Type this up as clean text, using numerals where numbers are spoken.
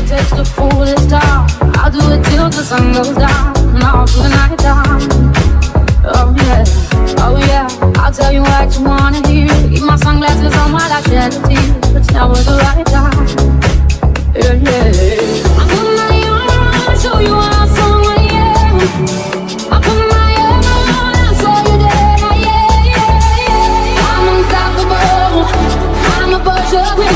takes to fool this town. I'll do it till the sun goes down and all through the night time. Oh yeah, oh yeah, I'll tell you what you wanna hear. Keep my sunglasses on while I shed a tear. But now was the right time. Yeah, yeah. I'm putting my arm around, show you how someone, yeah. I put my arm around, I'll show you that, yeah, yeah, yeah. I'm unstoppable, I'm a push-up.